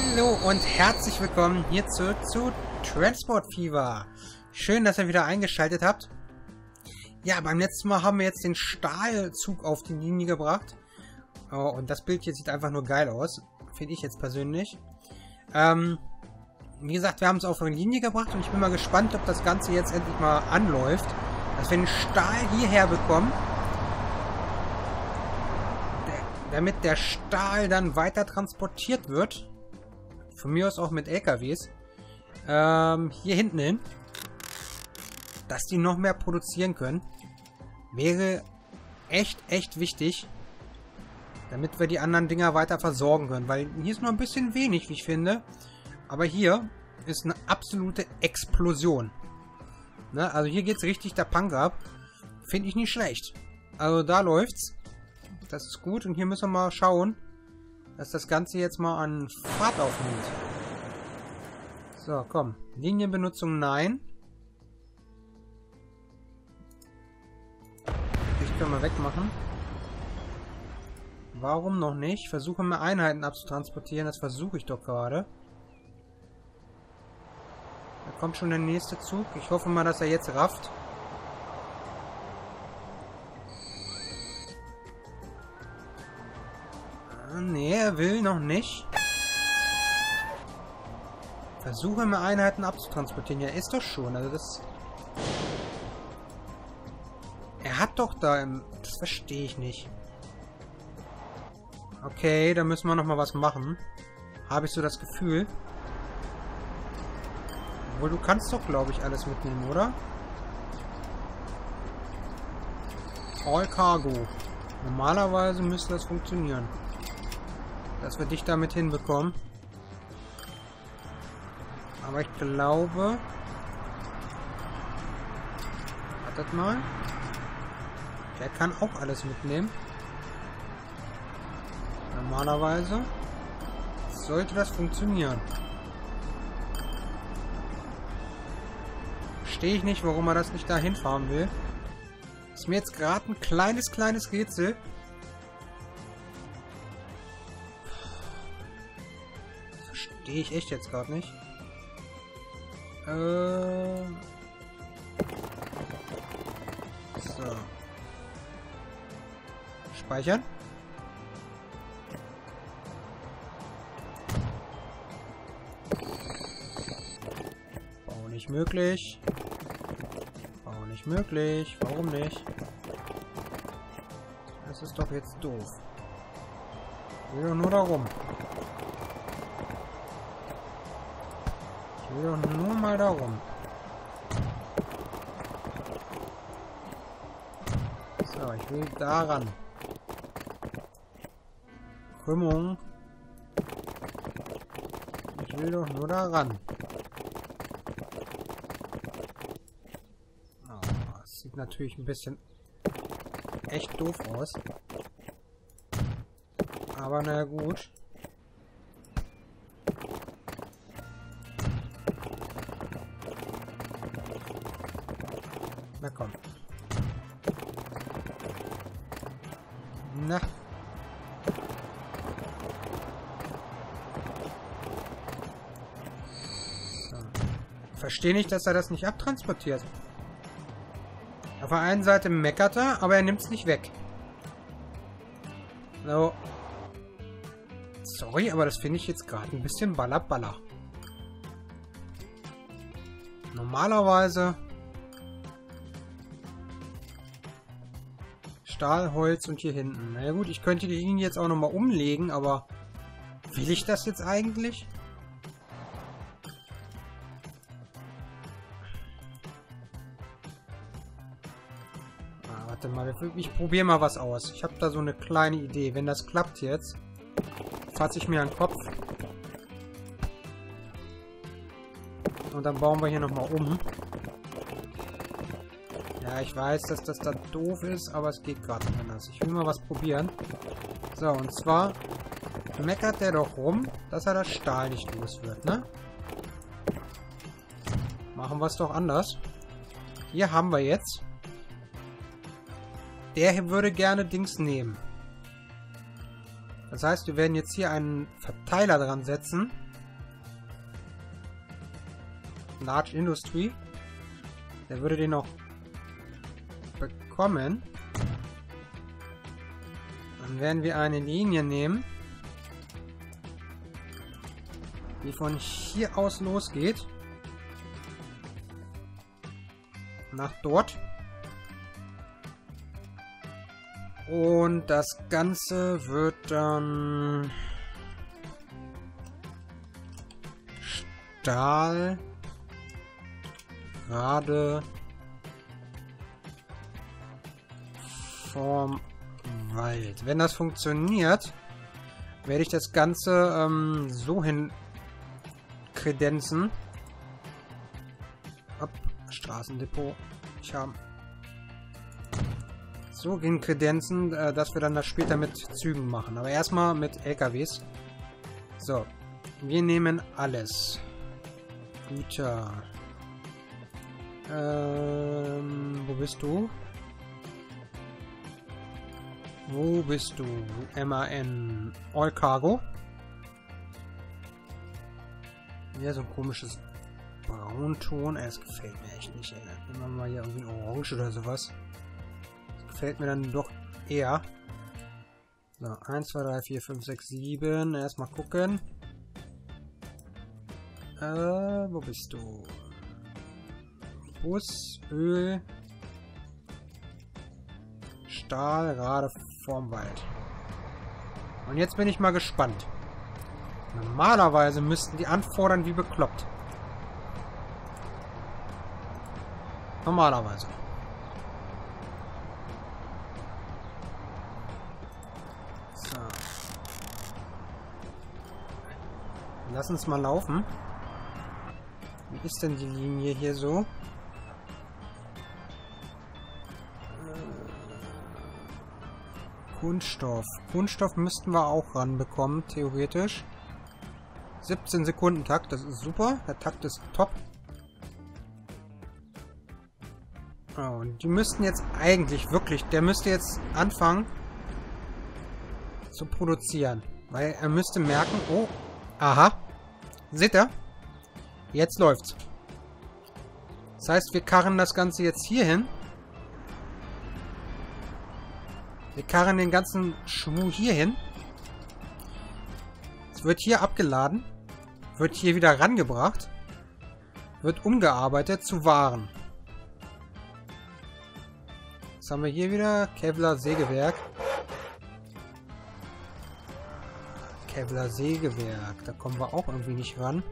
Hallo und herzlich willkommen hier zurück zu Transport Fever. Schön, dass ihr wieder eingeschaltet habt. Ja, beim letzten Mal haben wir jetzt den Stahlzug auf die Linie gebracht. Oh, und das Bild hier sieht einfach nur geil aus. Finde ich jetzt persönlich. Wie gesagt, wir haben es auf eine Linie gebracht und ich bin mal gespannt, ob das Ganze jetzt endlich mal anläuft. Dass wir den Stahl hierher bekommen. Damit der Stahl dann weiter transportiert wird. Von mir aus auch mit LKWs. Hier hinten hin. Dass die noch mehr produzieren können. Wäre echt wichtig. Damit wir die anderen Dinger weiter versorgen können. Weil hier ist noch ein bisschen wenig, wie ich finde. Aber hier ist eine absolute Explosion. Ne? Also hier geht es richtig der Punk ab. Finde ich nicht schlecht. Also da läuft's. Das ist gut. Und hier müssen wir mal schauen, dass das Ganze jetzt mal an Fahrt aufnimmt. So, komm. Linienbenutzung, nein. Ich kann mal wegmachen. Warum noch nicht? Versuche mehr Einheiten abzutransportieren. Das versuche ich doch gerade. Da kommt schon der nächste Zug. Ich hoffe mal, dass er jetzt rafft. Nee, er will noch nicht. Versuche mehr Einheiten abzutransportieren. Ja, ist doch schon. Also das... Er hat doch da im... Das verstehe ich nicht. Okay, da müssen wir nochmal was machen. Habe ich so das Gefühl. Obwohl, du kannst doch, glaube ich, alles mitnehmen, oder? All Cargo. Normalerweise müsste das funktionieren. Dass wir dich damit hinbekommen. Aber ich glaube... Wartet mal. Der kann auch alles mitnehmen. Normalerweise sollte das funktionieren. Verstehe ich nicht, warum er das nicht dahin fahren will. Ist mir jetzt gerade ein kleines Rätsel. Verstehe ich echt jetzt gerade nicht. So. Speichern. Bau nicht möglich. Bau nicht möglich. Warum nicht? Das ist doch jetzt doof. Ich will doch nur darum. Ich will doch nur mal darum. So, ich will daran. Krümmung. Ich will doch nur daran. Oh, das sieht natürlich ein bisschen echt doof aus. Aber naja, gut. Na komm. Na. So. Verstehe nicht, dass er das nicht abtransportiert. Auf der einen Seite meckert er, aber er nimmt es nicht weg. So. Sorry, aber das finde ich jetzt gerade ein bisschen baller. Normalerweise Stahl, Holz und hier hinten. Na ja gut, ich könnte die Linie jetzt auch nochmal umlegen, aber will ich das jetzt eigentlich? Warte mal, ich probiere mal was aus. Ich habe da so eine kleine Idee. Wenn das klappt jetzt, fasse ich mir an den Kopf. Und dann bauen wir hier nochmal um. Ja, ich weiß, dass das da doof ist, aber es geht gerade nicht anders. Ich will mal was probieren. So, und zwar meckert der doch rum, dass er das Stahl nicht los wird, ne? Machen wir es doch anders. Hier haben wir jetzt. Der hier würde gerne Dings nehmen. Das heißt, wir werden jetzt hier einen Verteiler dran setzen. Large Industry. Der würde den noch bekommen. Dann werden wir eine Linie nehmen, die von hier aus losgeht. Nach dort. Und das Ganze wird dann Stahl gerade vorm Wald. Wenn das funktioniert, werde ich das Ganze so hin kredenzen. Ab, Straßendepot. Ich habe so hin kredenzen, dass wir dann das später mit Zügen machen. Aber erstmal mit LKWs. So. Wir nehmen alles. Güter. Wo bist du? Wo bist du? MAN. All Cargo. Ja, so ein komisches Braunton. Es gefällt mir echt nicht, ey. Nehmen wir mal hier irgendwie ein Orange oder sowas. Das gefällt mir dann doch eher. So, 1, 2, 3, 4, 5, 6, 7. Erstmal gucken. Wo bist du? Bus, Öl, Stahl, gerade vorm Wald. Und jetzt bin ich mal gespannt. Normalerweise müssten die anfordern wie bekloppt. Normalerweise. So. Lass uns mal laufen. Wie ist denn die Linie hier so? Kunststoff. Kunststoff müssten wir auch ranbekommen, theoretisch. 17 Sekunden Takt, das ist super. Der Takt ist top. Oh, und die müssten jetzt eigentlich wirklich, der müsste jetzt anfangen zu produzieren. Weil er müsste merken, oh, aha. Seht ihr? Jetzt läuft's. Das heißt, wir karren das Ganze jetzt hier hin. Wir karren den ganzen Schmuh hier hin. Es wird hier abgeladen. Wird hier wieder rangebracht. Wird umgearbeitet zu Waren. Was haben wir hier wieder? Kevlar Sägewerk. Kevlar Sägewerk. Da kommen wir auch irgendwie nicht ran.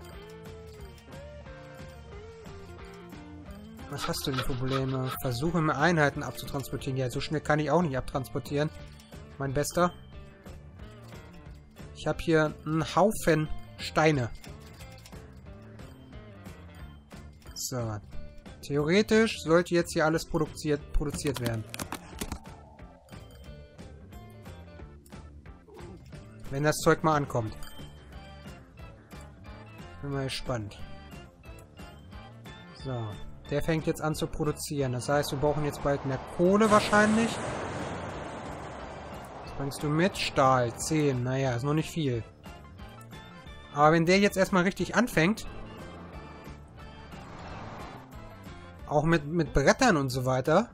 Was hast du denn für Probleme? Versuche mir Einheiten abzutransportieren. Ja, so schnell kann ich auch nicht abtransportieren. Mein Bester. Ich habe hier einen Haufen Steine. So. Theoretisch sollte jetzt hier alles produziert werden. Wenn das Zeug mal ankommt. Bin mal gespannt. So. Der fängt jetzt an zu produzieren. Das heißt, wir brauchen jetzt bald mehr Kohle wahrscheinlich. Was bringst du mit? Stahl. 10. Naja, ist noch nicht viel. Aber wenn der jetzt erstmal richtig anfängt, auch mit Brettern und so weiter,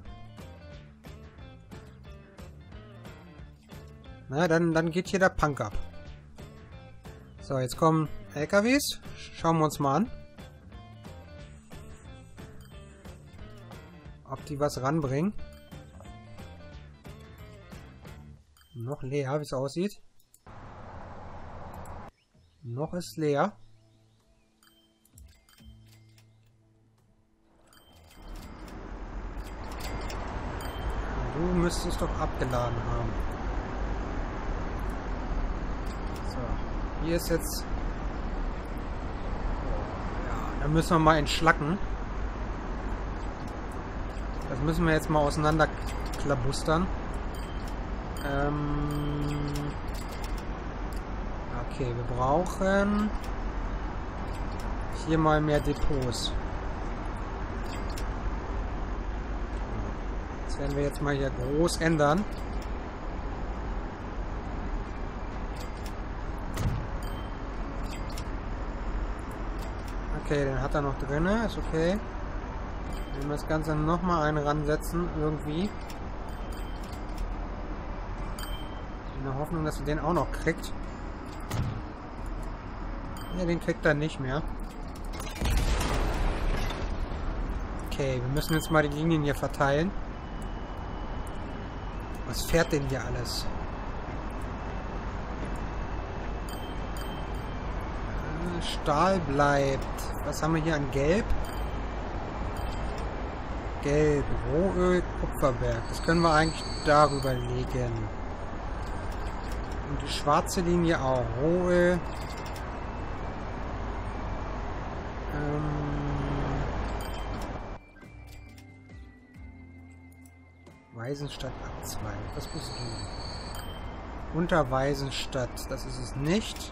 na, dann geht hier der Punk ab. So, jetzt kommen LKWs. Schauen wir uns mal an. Ob die was ranbringen. Noch leer, wie es aussieht. Noch ist leer. Du müsstest doch abgeladen haben. So, hier ist jetzt... Ja, da müssen wir mal entschlacken. Das müssen wir jetzt mal auseinanderklabustern. Okay, wir brauchen hier mal mehr Depots. Das werden wir jetzt mal hier groß ändern. Okay, den hat er noch drin. Ist okay. Wenn wir das Ganze nochmal einen ransetzen, irgendwie. In der Hoffnung, dass er den auch noch kriegt. Ja, den kriegt er nicht mehr. Okay, wir müssen jetzt mal die Linien hier verteilen. Was fährt denn hier alles? Stahl bleibt. Was haben wir hier an Gelb? Gelb, Rohöl, Kupferberg. Das können wir eigentlich darüber legen. Und die schwarze Linie auch. Rohöl. Weisenstadt abzweigen. Was bist du? Unter Weisenstadt. Das ist es nicht.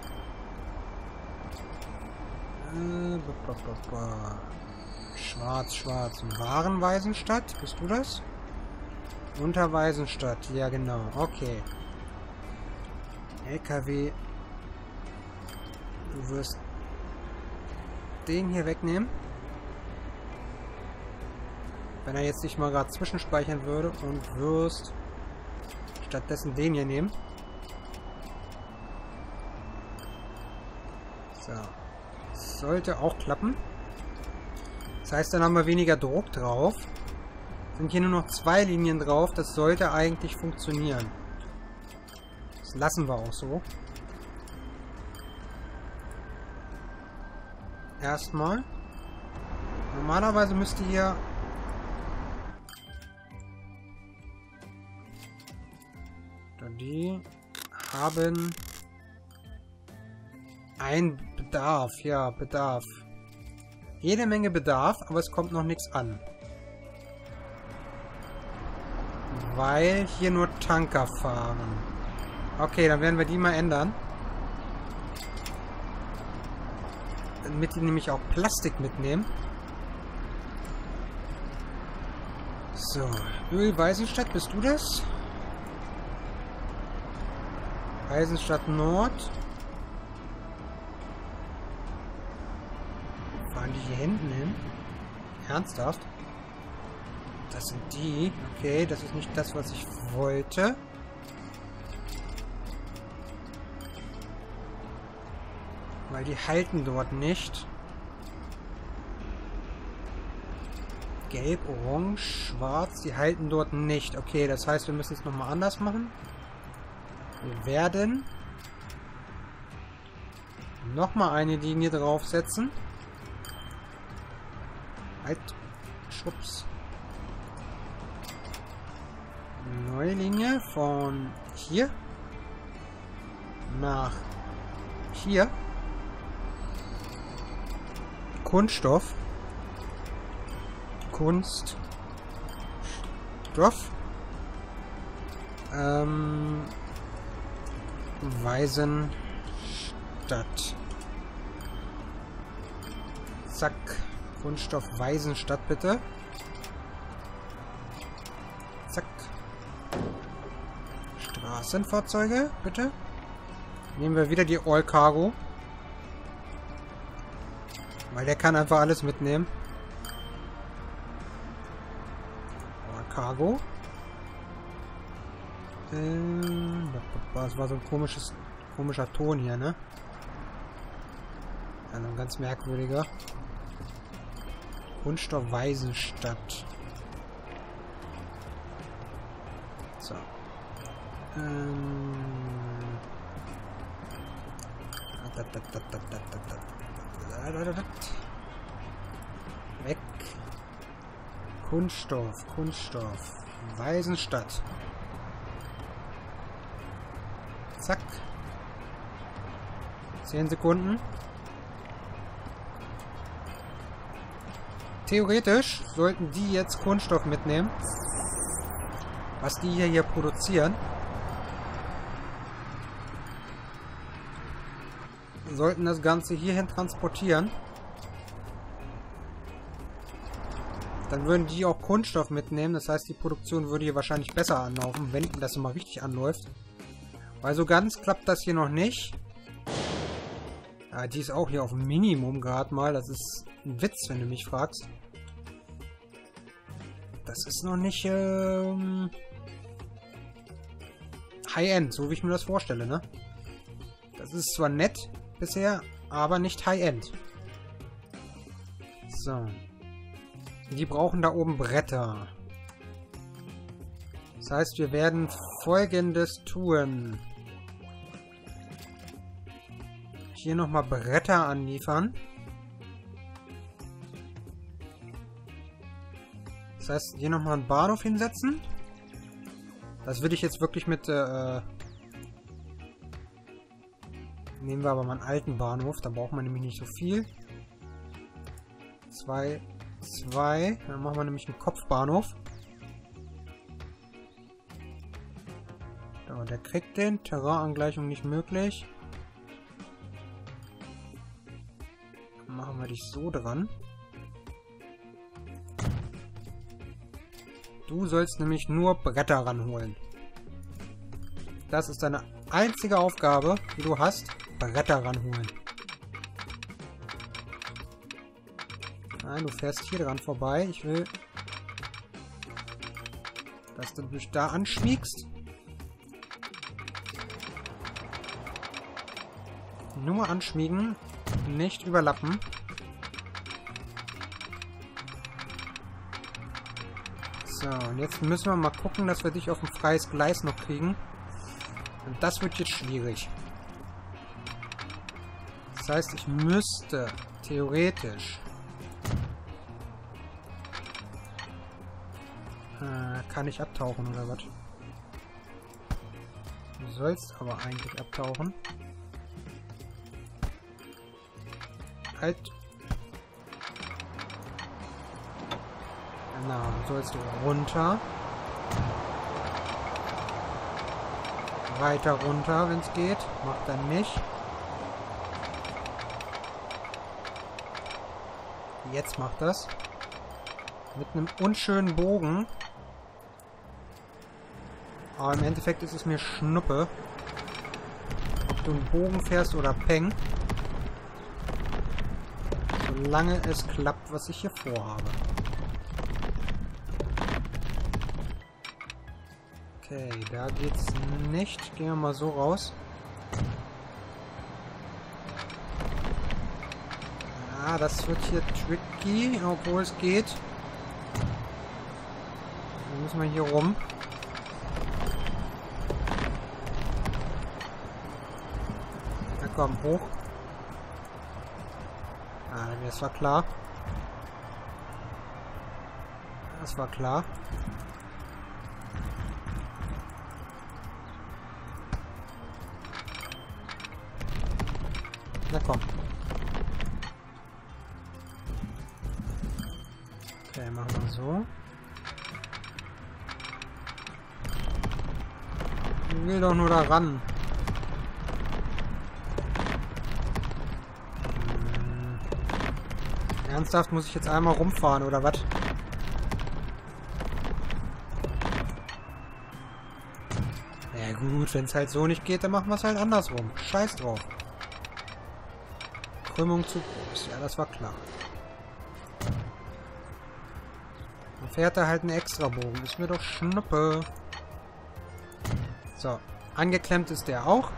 Schwarz, schwarz. Warenweisenstadt. Bist du das? Unter Weisenstadt. Ja, genau. Okay. LKW. Du wirst den hier wegnehmen. Wenn er jetzt nicht mal gerade zwischenspeichern würde und wirst stattdessen den hier nehmen. So. Sollte auch klappen. Das heißt, dann haben wir weniger Druck drauf. Sind hier nur noch 2 Linien drauf. Das sollte eigentlich funktionieren. Das lassen wir auch so. Erstmal. Normalerweise müsste hier die haben ein Bedarf. Ja, Bedarf. Jede Menge Bedarf, aber es kommt noch nichts an. Weil hier nur Tanker fahren. Okay, dann werden wir die mal ändern. Damit die nämlich auch Plastik mitnehmen. So, Öl-Weisenstadt, bist du das? Weisenstadt Nord. Fahren die hier hinten hin? Ernsthaft? Das sind die. Okay, das ist nicht das, was ich wollte. Weil die halten dort nicht. Gelb, Orange, Schwarz, die halten dort nicht. Okay, das heißt, wir müssen es nochmal anders machen. Wir werden nochmal eine Linie draufsetzen. Halt. Schubs. Neue Linie von hier nach hier. Kunststoff. Kunststoff. Weisenstadt. Zack. Kunststoff Weisenstadt, bitte. Zack. Straßenfahrzeuge, bitte. Nehmen wir wieder die All Cargo. Weil der kann einfach alles mitnehmen. All Cargo. Das war so ein komischer Ton hier, ne? Also ein ganz merkwürdiger. Kunststoff Weisenstadt. So. Weg. Kunststoff. Weisenstadt. Zack. 10 Sekunden. Theoretisch sollten die jetzt Kunststoff mitnehmen. Was die hier produzieren. Sollten das Ganze hierhin transportieren. Dann würden die auch Kunststoff mitnehmen. Das heißt, die Produktion würde hier wahrscheinlich besser anlaufen, wenn das mal richtig anläuft. Weil so ganz klappt das hier noch nicht. Ja, die ist auch hier auf dem Minimum gerade mal. Das ist ein Witz, wenn du mich fragst. Das ist noch nicht High-End, so wie ich mir das vorstelle, ne? Das ist zwar nett bisher, aber nicht High-End. So. Die brauchen da oben Bretter. Das heißt, wir werden Folgendes tun. Hier nochmal Bretter anliefern. Das heißt, hier nochmal einen Bahnhof hinsetzen. Das will ich jetzt wirklich mit... nehmen wir aber mal einen alten Bahnhof. Da braucht man nämlich nicht so viel. 2. Dann machen wir nämlich einen Kopfbahnhof. So, der kriegt den. Terrainangleichung nicht möglich. Dann machen wir dich so dran. Du sollst nämlich nur Bretter ranholen. Das ist deine einzige Aufgabe, die du hast. Bretter ranholen. Nein, du fährst hier dran vorbei. Ich will, dass du dich da anschmiegst. Nur anschmiegen, nicht überlappen. So, und jetzt müssen wir mal gucken, dass wir dich auf ein freies Gleis noch kriegen. Und das wird jetzt schwierig. Das heißt, ich müsste theoretisch... kann ich abtauchen oder was? Du sollst aber eigentlich abtauchen. Halt. Na, du sollst runter. Weiter runter, wenn es geht. Macht er nicht. Jetzt macht das. Mit einem unschönen Bogen. Aber im Endeffekt ist es mir Schnuppe. Ob du einen Bogen fährst oder Peng. Solange es klappt, was ich hier vorhabe. Okay, da geht's nicht. Gehen wir mal so raus. Ah, das wird hier tricky, obwohl es geht. Dann müssen wir hier rum. Na komm, hoch. Ah, das war klar. Das war klar. Na komm. Okay, machen wir so. Ich will doch nur da ran. Ernsthaft, muss ich jetzt einmal rumfahren, oder was? Ja gut, wenn es halt so nicht geht, dann machen wir es halt andersrum. Scheiß drauf. Krümmung zu groß. Ja, das war klar. Dann fährt er halt einen Extrabogen. Ist mir doch Schnuppe. So. Angeklemmt ist der auch.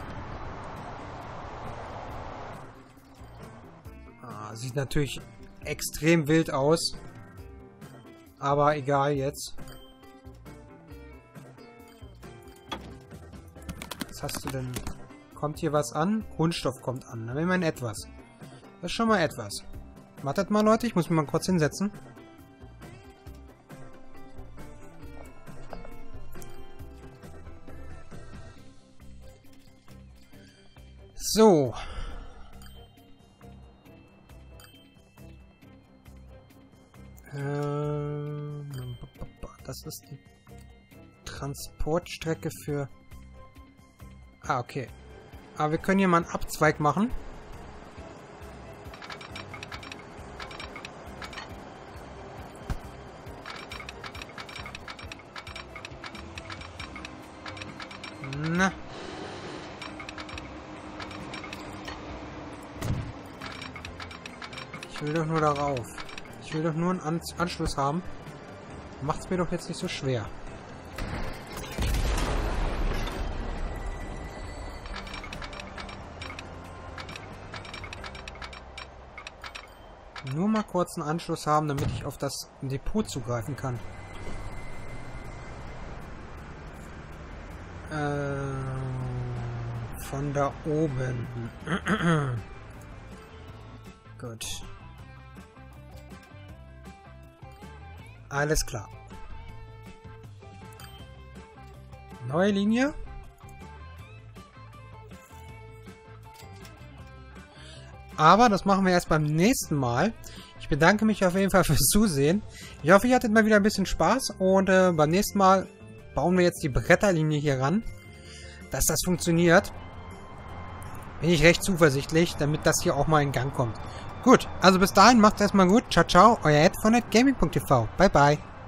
Sieht natürlich extrem wild aus. Aber egal jetzt. Was hast du denn? Kommt hier was an? Kunststoff kommt an. Dann immerhin etwas. Das ist schon mal etwas. Wartet mal, Leute. Ich muss mich mal kurz hinsetzen. So. Das ist die Transportstrecke für... Ah, okay. Aber wir können hier mal einen Abzweig machen. Na. Ich will doch nur darauf. Ich will doch nur einen Anschluss haben. Macht's mir doch jetzt nicht so schwer. Nur mal kurz einen Anschluss haben, damit ich auf das Depot zugreifen kann. Von da oben. Gut. Alles klar. Neue Linie. Aber das machen wir erst beim nächsten Mal. Ich bedanke mich auf jeden Fall fürs Zusehen. Ich hoffe, ihr hattet mal wieder ein bisschen Spaß. Und beim nächsten Mal bauen wir jetzt die Bretterlinie hier ran. Dass das funktioniert. Bin ich recht zuversichtlich, damit das hier auch mal in Gang kommt. Gut, also bis dahin macht's erstmal gut. Ciao, ciao, euer Ed von netgaming.tv. Bye, bye.